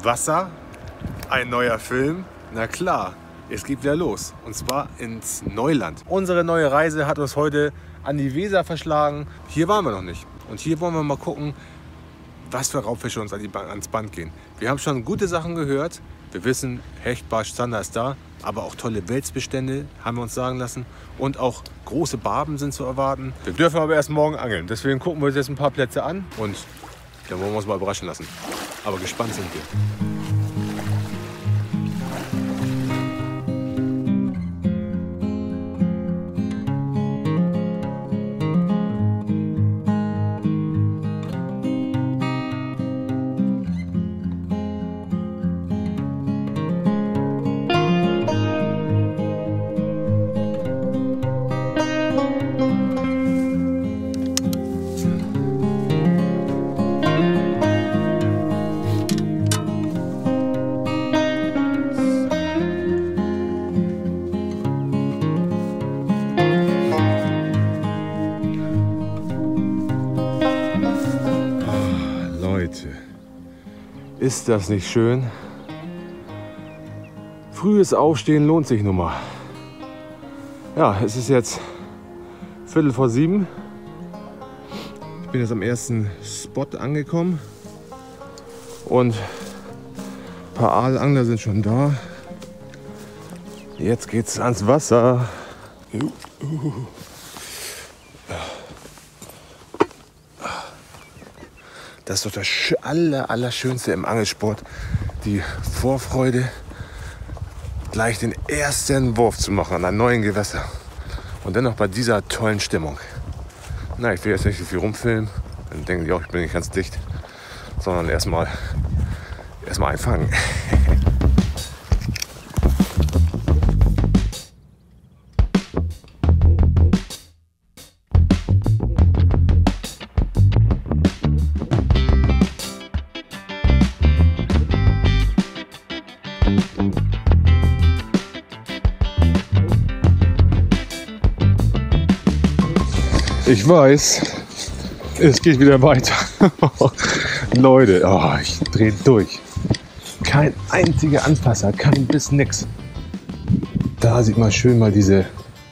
Wasser, ein neuer Film. Na klar, es geht wieder los. Und zwar ins Neuland. Unsere neue Reise hat uns heute an die Weser verschlagen. Hier waren wir noch nicht. Und hier wollen wir mal gucken, was für Raubfische uns ans Band gehen. Wir haben schon gute Sachen gehört. Wir wissen, Hecht, Barsch, Zander ist da. Aber auch tolle Welsbestände haben wir uns sagen lassen. Und auch große Barben sind zu erwarten. Wir dürfen aber erst morgen angeln. Deswegen gucken wir uns jetzt ein paar Plätze an. Und dann wollen wir uns mal überraschen lassen. Aber gespannt sind wir. Ist das nicht schön? Frühes Aufstehen lohnt sich nun mal. Ja, es ist jetzt 6:45. Ich bin jetzt am ersten Spot angekommen. Und ein paar Aalangler sind schon da. Jetzt geht's ans Wasser. Das ist doch das Allerschönste im Angelsport. Die Vorfreude, gleich den ersten Wurf zu machen an einem neuen Gewässer. Und dann noch bei dieser tollen Stimmung. Na, ich will jetzt nicht so viel rumfilmen. Dann denken die auch, ich bin nicht ganz dicht. Sondern erstmal einfangen. Ich weiß, es geht wieder weiter. Leute, ich drehe durch. Kein einziger Anfasser, kein Biss, nix. Da sieht man schön mal diese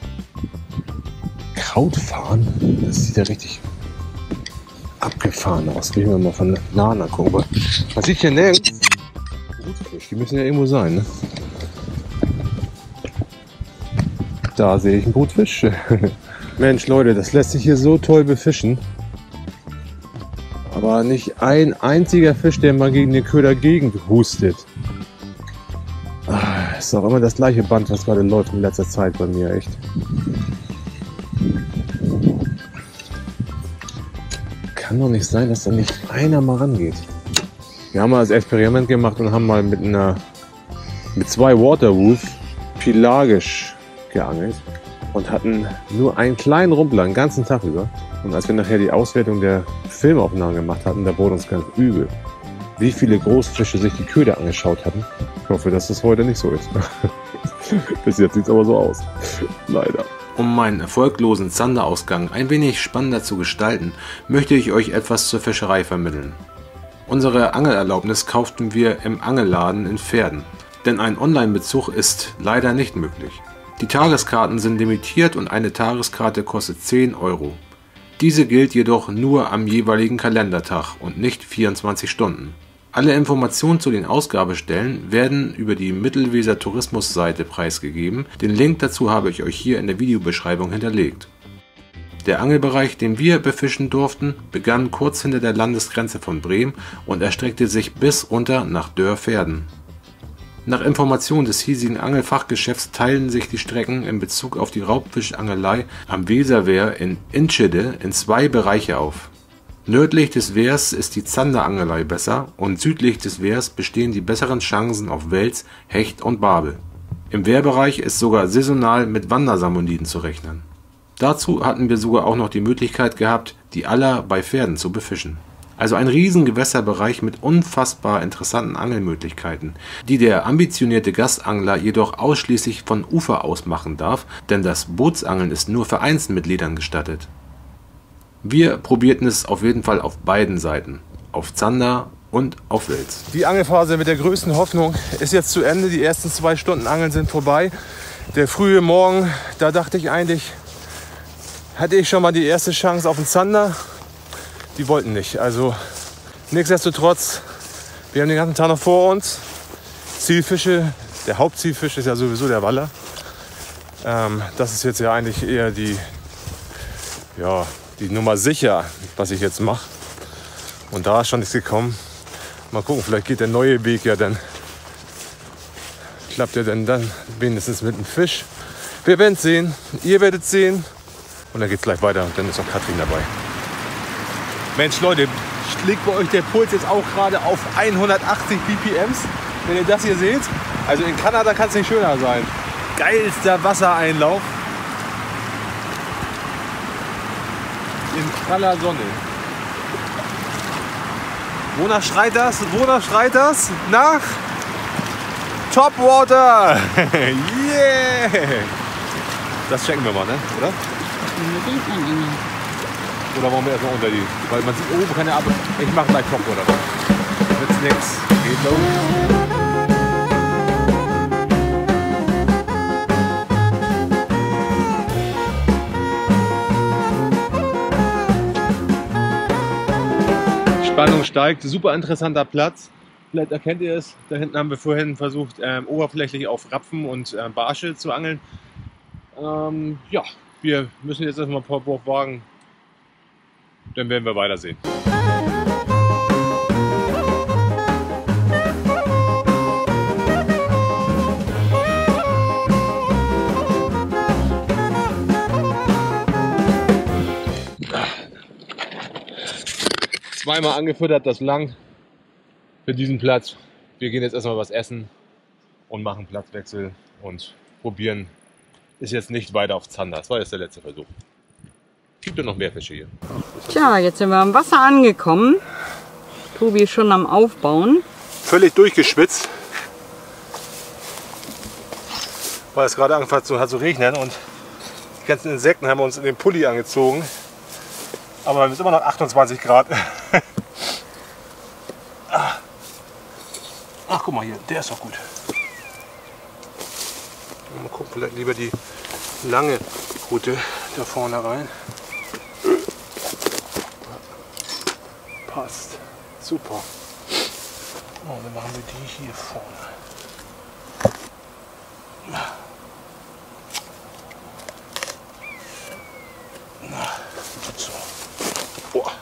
Krautfarn. Das sieht ja richtig abgefahren aus. Gehen wir mal von nah angucken. Man sieht hier nirgends Brutfisch, die müssen ja irgendwo sein. Ne? Da sehe ich einen Brutfisch. Mensch, Leute, das lässt sich hier so toll befischen. Aber nicht ein einziger Fisch, der mal gegen den Köder hustet. Ist auch immer das gleiche Band, was gerade läuft in letzter Zeit bei mir, echt. Kann doch nicht sein, dass da nicht einer mal rangeht. Wir haben mal das Experiment gemacht und haben mal mit 2 Waterwolf pelagisch geangelt. Und hatten nur einen kleinen Rumpler den ganzen Tag über. Und als wir nachher die Auswertung der Filmaufnahmen gemacht hatten, da wurde uns ganz übel, wie viele Großfische sich die Köder angeschaut hatten. Ich hoffe, dass das heute nicht so ist. Bis jetzt sieht es aber so aus. Leider. Um meinen erfolglosen Zanderausgang ein wenig spannender zu gestalten, möchte ich euch etwas zur Fischerei vermitteln. Unsere Angelerlaubnis kauften wir im Angelladen in Verden. Denn ein Online-Bezug ist leider nicht möglich. Die Tageskarten sind limitiert und eine Tageskarte kostet 10 €. Diese gilt jedoch nur am jeweiligen Kalendertag und nicht 24 Stunden. Alle Informationen zu den Ausgabestellen werden über die Mittelweser Tourismusseite preisgegeben. Den Link dazu habe ich euch hier in der Videobeschreibung hinterlegt. Der Angelbereich, den wir befischen durften, begann kurz hinter der Landesgrenze von Bremen und erstreckte sich bis runter nach Dörverden. Nach Informationen des hiesigen Angelfachgeschäfts teilen sich die Strecken in Bezug auf die Raubfischangelei am Weserwehr in Enschede in 2 Bereiche auf. Nördlich des Wehrs ist die Zanderangelei besser und südlich des Wehrs bestehen die besseren Chancen auf Wels, Hecht und Barbe. Im Wehrbereich ist sogar saisonal mit Wandersalmoniden zu rechnen. Dazu hatten wir sogar auch noch die Möglichkeit gehabt, die Aller bei Verden zu befischen. Also ein riesen Gewässerbereich mit unfassbar interessanten Angelmöglichkeiten, die der ambitionierte Gastangler jedoch ausschließlich von Ufer aus machen darf, denn das Bootsangeln ist nur für Einzelmitgliedern gestattet. Wir probierten es auf jeden Fall auf beiden Seiten, auf Zander und aufwälzt. Die Angelphase mit der größten Hoffnung ist jetzt zu Ende. Die ersten 2 Stunden Angeln sind vorbei. Der frühe Morgen, da dachte ich eigentlich, hatte ich schon mal die erste Chance auf den Zander. Die wollten nicht. Also nichtsdestotrotz, wir haben den ganzen Tag noch vor uns. Zielfische, der Hauptzielfisch ist ja sowieso der Waller. Das ist jetzt ja eigentlich eher die Nummer sicher, was ich jetzt mache. Und da ist schon nichts gekommen. Mal gucken, vielleicht geht der neue Weg ja dann. Klappt ja dann wenigstens mit dem Fisch. Wir werden es sehen. Ihr werdet es sehen. Und dann geht es gleich weiter. Und dann ist auch Katrin dabei. Mensch, Leute, schlägt bei euch der Puls jetzt auch gerade auf 180 BPMs, wenn ihr das hier seht. Also in Kanada kann es nicht schöner sein. Geilster Wassereinlauf. In praller Sonne. Wonach schreit das? Wonach schreit das? Nach Topwater! Yeah! Das checken wir mal, ne? Oder? Oder wollen wir erstmal unter die? Weil man sieht oben keine Ab. Ich mache gleich Topwater. Wird's nix. Geht los. Spannung steigt, super interessanter Platz. Vielleicht erkennt ihr es, da hinten haben wir vorhin versucht, oberflächlich auf Rapfen und Barsche zu angeln. Ja, wir müssen jetzt erstmal ein paar Wurf wagen, dann werden wir weitersehen. Zweimal angefüttert, das langt für diesen Platz. Wir gehen jetzt erstmal was essen und machen Platzwechsel und probieren. Ist jetzt nicht weiter auf Zander. Das war jetzt der letzte Versuch. Gibt ja noch mehr Fische hier. Tja, jetzt sind wir am Wasser angekommen. Tobi ist schon am Aufbauen. Völlig durchgeschwitzt, weil es gerade angefangen hat zu regnen und die ganzen Insekten haben uns in den Pulli angezogen. Aber es ist immer noch 28 Grad. Ach, guck mal hier, der ist doch gut. Mal gucken, vielleicht lieber die lange Route da vorne rein. Passt. Super. Oh, dann machen wir die hier vorne. So. Boah.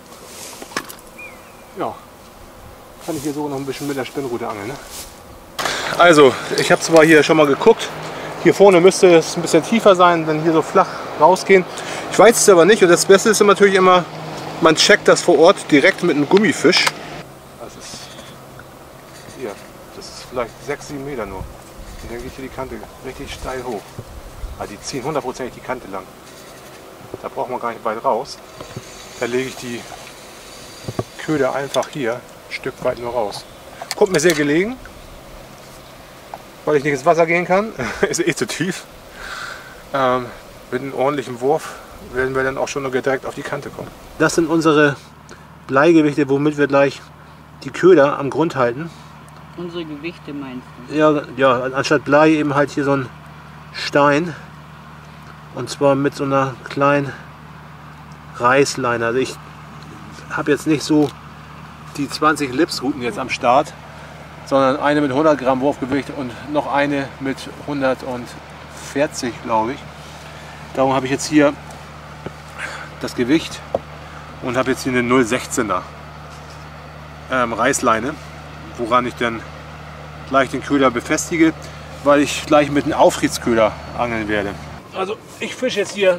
Ja, kann ich hier so noch ein bisschen mit der Spinnrute angeln. Ne? Also, ich habe zwar hier schon mal geguckt, hier vorne müsste es ein bisschen tiefer sein, dann hier so flach rausgehen. Ich weiß es aber nicht und das Beste ist natürlich immer, man checkt das vor Ort direkt mit einem Gummifisch. Das ist hier, das ist vielleicht 6, 7 Meter nur. Und dann geht hier die Kante richtig steil hoch. Also die ziehen 100% die Kante lang. Da braucht man gar nicht weit raus. Da lege ich die Köder einfach hier ein Stück weit nur raus. Kommt mir sehr gelegen, weil ich nicht ins Wasser gehen kann. Ist eh zu tief. Mit einem ordentlichen Wurf werden wir dann auch schon direkt auf die Kante kommen. Das sind unsere Bleigewichte, womit wir gleich die Köder am Grund halten. Unsere Gewichte meinst du? Ja, anstatt Blei eben halt hier so ein Stein. Und zwar mit so einer kleinen Reißleine. Also ich habe jetzt nicht so die 20 Lipsruten jetzt am Start, sondern eine mit 100 Gramm Wurfgewicht und noch eine mit 140, glaube ich. Darum habe ich jetzt hier das Gewicht und habe jetzt hier eine 0,16er Reißleine, woran ich dann gleich den Köder befestige, weil ich gleich mit einem Aufriedsköder angeln werde. Also ich fische jetzt hier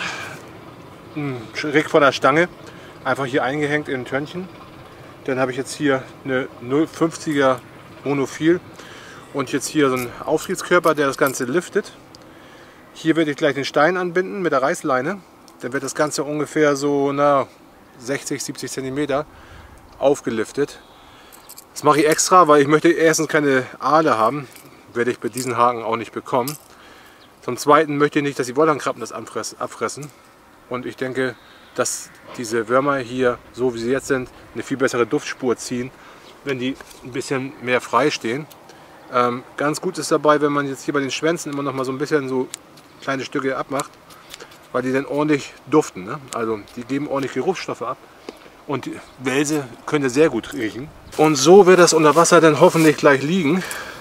schräg von der Stange, einfach hier eingehängt in ein Törnchen. Dann habe ich jetzt hier eine 0,50er Monophil und jetzt hier so einen Auftriebskörper, der das Ganze liftet. Hier werde ich gleich den Stein anbinden mit der Reißleine. Dann wird das Ganze ungefähr so 60, 70 cm aufgeliftet. Das mache ich extra, weil ich möchte erstens keine Aale haben. Werde ich bei diesen Haken auch nicht bekommen. Zum Zweiten möchte ich nicht, dass die Wollangkrabben das abfressen. Und ich denke, dass diese Würmer hier, so wie sie jetzt sind, eine viel bessere Duftspur ziehen, wenn die ein bisschen mehr frei stehen. Ganz gut ist dabei, wenn man jetzt hier bei den Schwänzen immer noch mal so ein bisschen so kleine Stücke abmacht, weil die dann ordentlich duften. Ne? Also die geben ordentlich Geruchsstoffe ab und die Welse können sehr gut riechen. Und so wird das unter Wasser dann hoffentlich gleich liegen.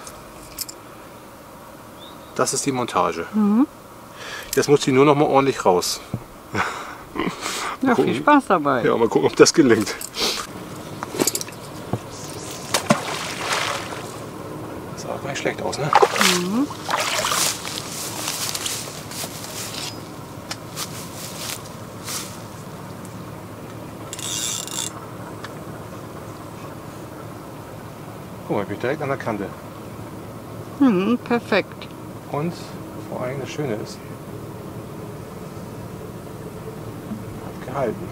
Das ist die Montage. Jetzt muss die nur noch mal ordentlich raus. Ja, viel Spaß dabei. Ja, mal gucken, ob das gelingt. Das sah auch gar nicht schlecht aus, ne? Guck mal, ich bin direkt an der Kante. Perfekt. Und vor allem das Schöne ist, hat gehalten.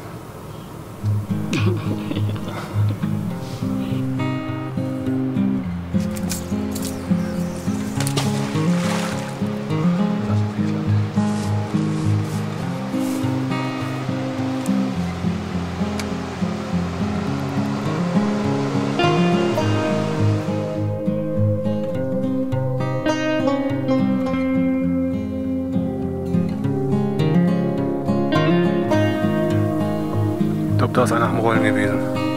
Ich glaube, da ist einer am Rollen gewesen.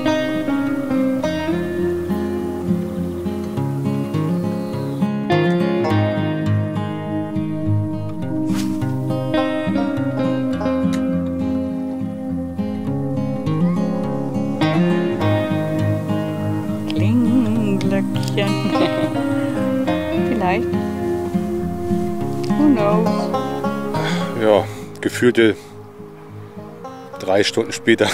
Klingenglöckchen. Vielleicht. Who knows? Ja, gefühlte 3 Stunden später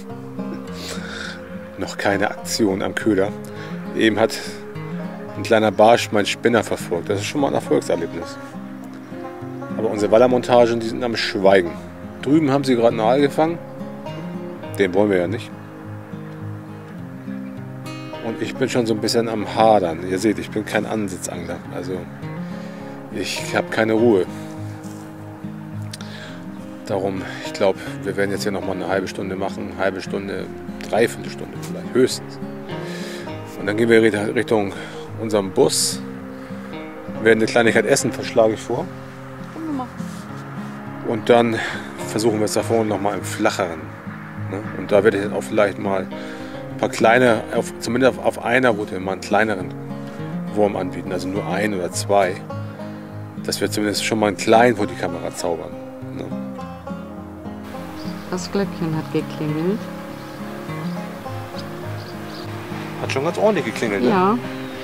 noch keine Aktion am Köder. Eben hat ein kleiner Barsch meinen Spinner verfolgt. Das ist schon mal ein Erfolgserlebnis. Aber unsere Wallermontagen, die sind am Schweigen. Drüben haben sie gerade einen Aal gefangen. Den wollen wir ja nicht. Und ich bin schon so ein bisschen am Hadern. Ihr seht, ich bin kein Ansitzangler. Also ich habe keine Ruhe. Darum, ich glaube, wir werden jetzt hier noch mal eine halbe Stunde machen. Eine halbe Stunde, dreiviertel Stunde vielleicht, höchstens. Und dann gehen wir Richtung unserem Bus. Wir werden eine Kleinigkeit essen, verschlage ich vor. Und dann versuchen wir es da vorne noch mal im Flacheren. Ne? Und da werde ich dann auch vielleicht mal ein paar kleine, zumindest auf einer Route mal einen kleineren Wurm anbieten. Also nur 1 oder 2. Dass wir zumindest schon mal einen kleinen vor die Kamera zaubern. Ne? Das Glöckchen hat geklingelt. Hat schon ganz ordentlich geklingelt, ne? Ja.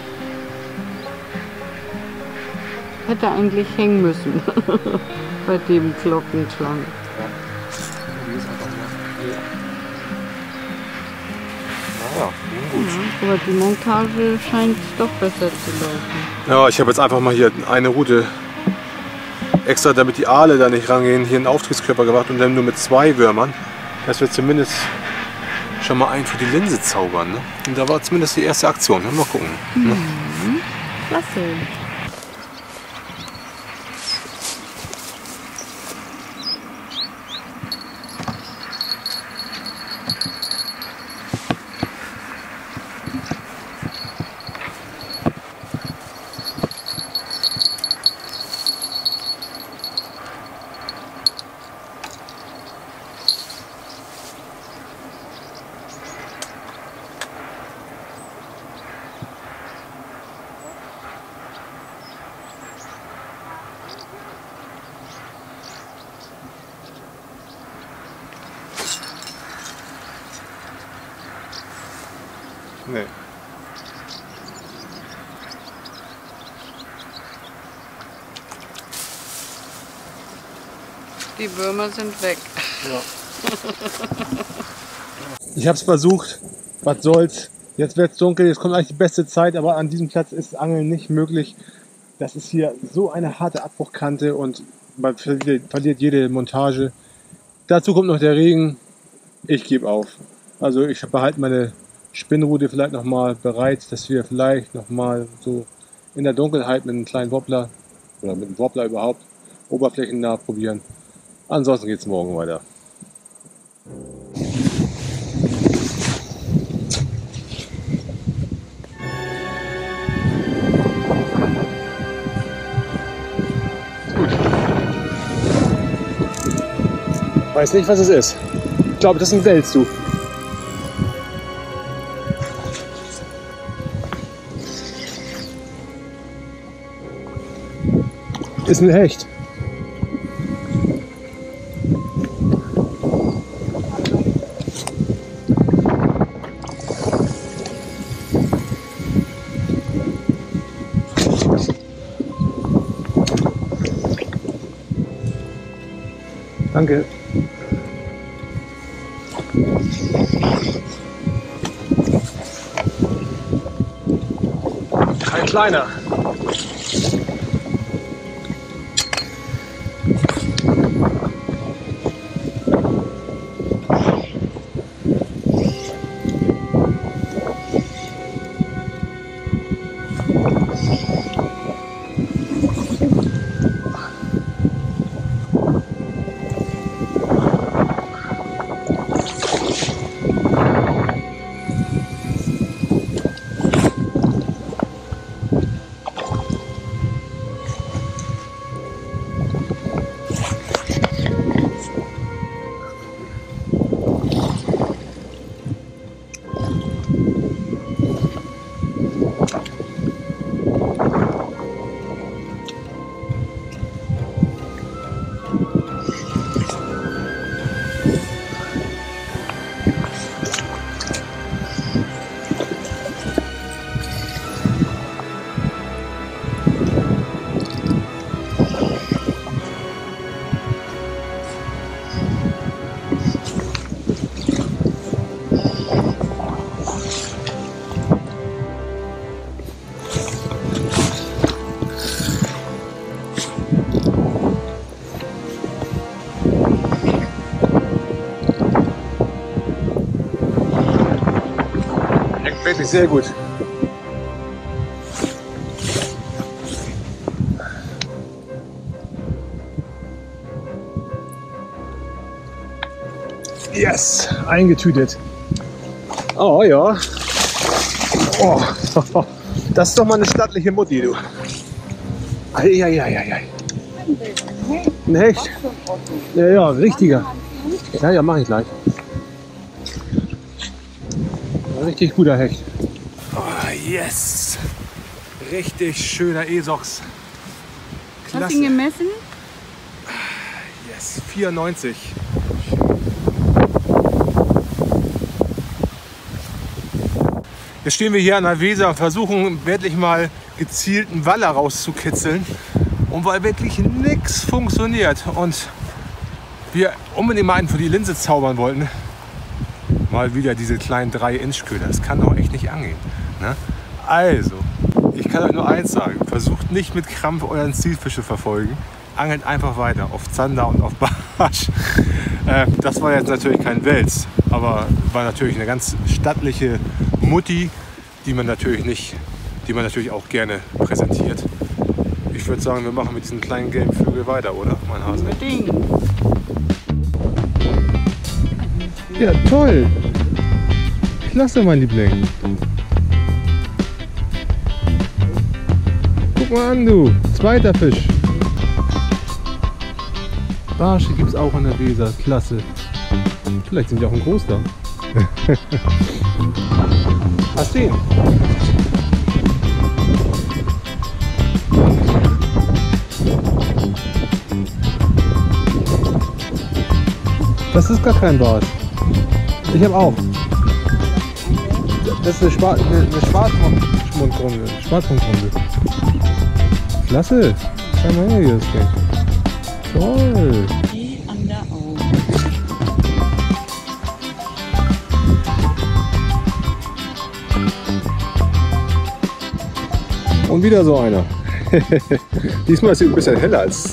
Hätte eigentlich hängen müssen. Bei dem Glockenklang. Naja, gut. Ja, aber die Montage scheint doch besser zu laufen. Ja, ich habe jetzt einfach mal hier eine Route extra, damit die Aale da nicht rangehen, hier einen Auftriebskörper gemacht und dann nur mit 2 Würmern, dass wir zumindest schon mal einen für die Linse zaubern. Ne? Und da war zumindest die erste Aktion. Mal gucken. Ne? Klasse. Nee. Die Würmer sind weg. Ja. Ich habe es versucht. Was soll's? Jetzt wird es dunkel. Jetzt kommt eigentlich die beste Zeit, aber an diesem Platz ist Angeln nicht möglich. Das ist hier so eine harte Abbruchkante und man verliert jede Montage. Dazu kommt noch der Regen. Ich gebe auf. Also ich behalte meine Spinnrute vielleicht noch mal bereit, dass wir vielleicht noch mal so in der Dunkelheit mit einem kleinen Wobbler oder mit einem Wobbler überhaupt oberflächennah probieren. Ansonsten geht es morgen weiter. Weiß nicht, was es ist. Ich glaube, das ist ein Wels, du. Ist ein Hecht. Danke. Ein kleiner. Wirklich sehr gut. Yes, eingetütet. Oh ja. Oh, das ist doch mal eine stattliche Mutti, du. Eieieiei. Ein Hecht. Ja, ja, richtiger. Ja, ja, mache ich gleich. Richtig guter Hecht. Oh, yes! Richtig schöner Esox. Klasse. Hast du ihn gemessen? Yes, 94. Jetzt stehen wir hier an der Weser und versuchen wirklich mal gezielten Waller rauszukitzeln. Und weil wirklich nichts funktioniert und wir unbedingt mal einen für die Linse zaubern wollten, mal wieder diese kleinen 3-Inch-Köder. Das kann doch echt nicht angehen. Ne? Also, ich kann euch nur eins sagen. Versucht nicht mit Krampf euren Zielfisch zu verfolgen. Angelt einfach weiter auf Zander und auf Barsch. Das war jetzt natürlich kein Wels, aber war natürlich eine ganz stattliche Mutti, die man natürlich auch gerne präsentiert. Ich würde sagen, wir machen mit diesen kleinen gelben Vögeln weiter, oder, mein Hase? Unbedingt. Ja, toll! Klasse, mein Liebling! Guck mal an, du! Zweiter Fisch! Barsche gibt es auch an der Weser. Klasse! Vielleicht sind die auch ein Großer. Hast du ihn? Das ist gar kein Barsch. Ich habe auch. Das ist eine Schwarzmundgrunde. Klasse. Schau mal her, hier das Ding. Toll. Die an der Augen. Und wieder so einer. Diesmal ist sie ein bisschen heller als.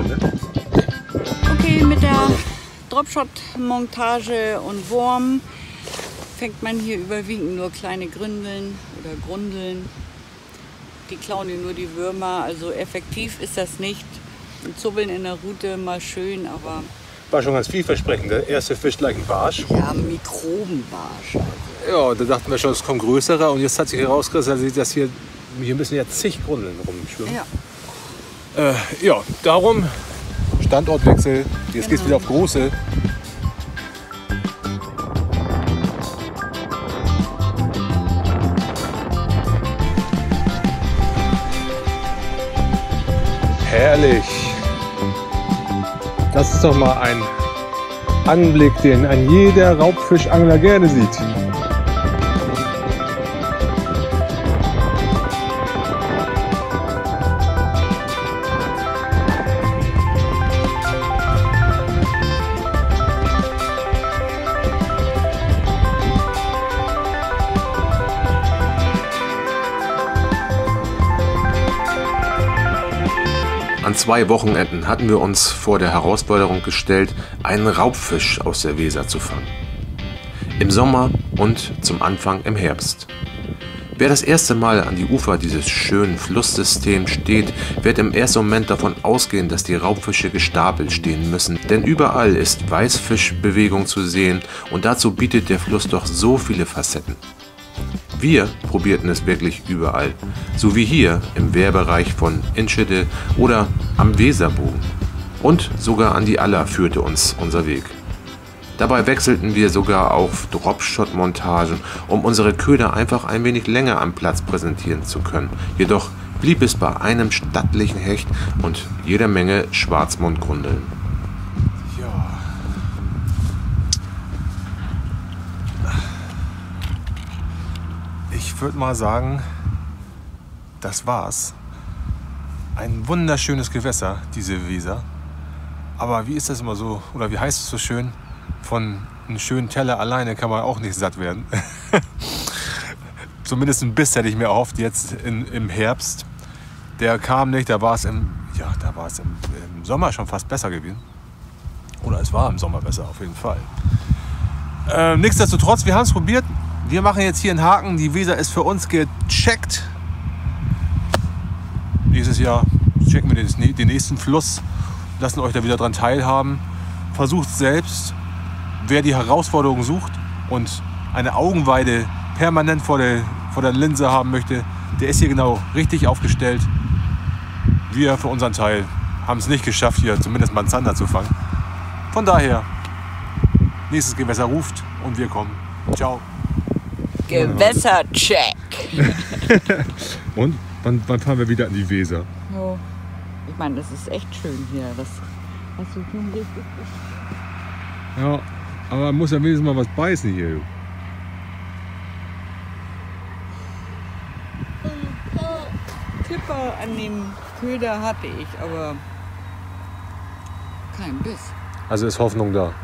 Okay, mit der Dropshot-Montage und Wurm fängt man hier überwiegend nur kleine Gründeln oder Grundeln. Die klauen hier nur die Würmer, also effektiv ist das nicht. Ein Zubbeln in der Rute mal schön, aber... War schon ganz vielversprechend. Der erste Fisch gleich ein Barsch. Ja, Mikrobenbarsch. Ja, da dachten wir schon, es kommt größerer und jetzt hat sich herauskristallisiert, dass hier müssen ja zig Grundeln rumschwimmen. Ja. Ja, darum Standortwechsel. Jetzt geht's wieder auf große. Herrlich. Das ist doch mal ein Anblick, den ein jeder Raubfischangler gerne sieht. An 2 Wochenenden hatten wir uns vor der Herausforderung gestellt, einen Raubfisch aus der Weser zu fangen. Im Sommer und zum Anfang im Herbst. Wer das erste Mal an die Ufer dieses schönen Flusssystems steht, wird im ersten Moment davon ausgehen, dass die Raubfische gestapelt stehen müssen, denn überall ist Weißfischbewegung zu sehen und dazu bietet der Fluss doch so viele Facetten. Wir probierten es wirklich überall, so wie hier im Wehrbereich von Enschede oder am Weserbogen. Und sogar an die Aller führte uns unser Weg. Dabei wechselten wir sogar auf Dropshot-Montagen, um unsere Köder einfach ein wenig länger am Platz präsentieren zu können. Jedoch blieb es bei einem stattlichen Hecht und jeder Menge Schwarzmundgrundeln. Ich würde mal sagen, das war's. Ein wunderschönes Gewässer, diese Weser. Aber wie ist das immer so, oder wie heißt es so schön? Von einem schönen Teller alleine kann man auch nicht satt werden. Zumindest ein Biss hätte ich mir erhofft jetzt im Herbst. Der kam nicht, da war es im Sommer schon fast besser gewesen. Oder es war im Sommer besser, auf jeden Fall. Nichtsdestotrotz, wir haben es probiert. Wir machen jetzt hier einen Haken. Die Weser ist für uns gecheckt. Nächstes Jahr checken wir den nächsten Fluss. Lassen euch da wieder dran teilhaben. Versucht selbst, wer die Herausforderung sucht und eine Augenweide permanent vor der Linse haben möchte, der ist hier genau richtig aufgestellt. Wir für unseren Teil haben es nicht geschafft, hier zumindest mal einen Zander zu fangen. Von daher, nächstes Gewässer ruft und wir kommen. Ciao. Gewässercheck. Und? Wann fahren wir wieder an die Weser? Oh, ich meine, das ist echt schön hier. Das hast du schon richtig. Ja, aber man muss ja wenigstens mal was beißen hier. Tipper an dem Köder hatte ich, aber kein Biss. Also ist Hoffnung da.